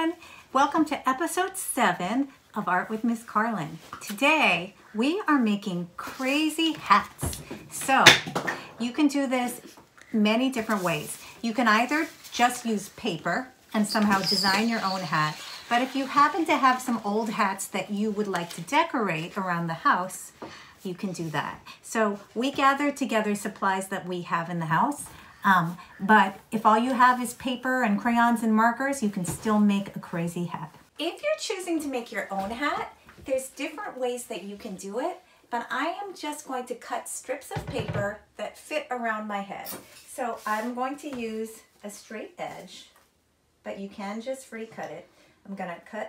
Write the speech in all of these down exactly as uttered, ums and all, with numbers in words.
everyone. Welcome to episode seven of Art with Miss Carlin. Today we are making crazy hats. So you can do this many different ways. You can either just use paper and somehow design your own hat. But if you happen to have some old hats that you would like to decorate around the house, you can do that. So we gathered together supplies that we have in the house. Um, but if all you have is paper and crayons and markers, you can still make a crazy hat. If you're choosing to make your own hat, there's different ways that you can do it, but I am just going to cut strips of paper that fit around my head. So I'm going to use a straight edge, but you can just free cut it. I'm gonna cut.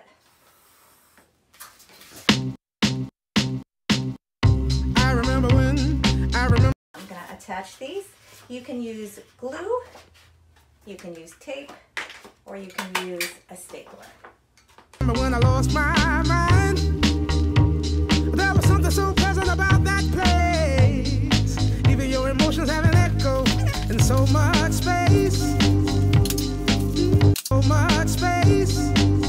I remember when, I remember. I'm gonna attach these. You can use glue, you can use tape, or you can use a stapler. Remember when I lost my mind? There was something so pleasant about that place. Even your emotions have an echo in so much space. So much space.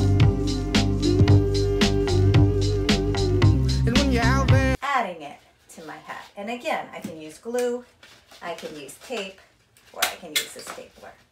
And when you're out there, adding it to my hat. And again, I can use glue, I can use tape, or I can use a stapler.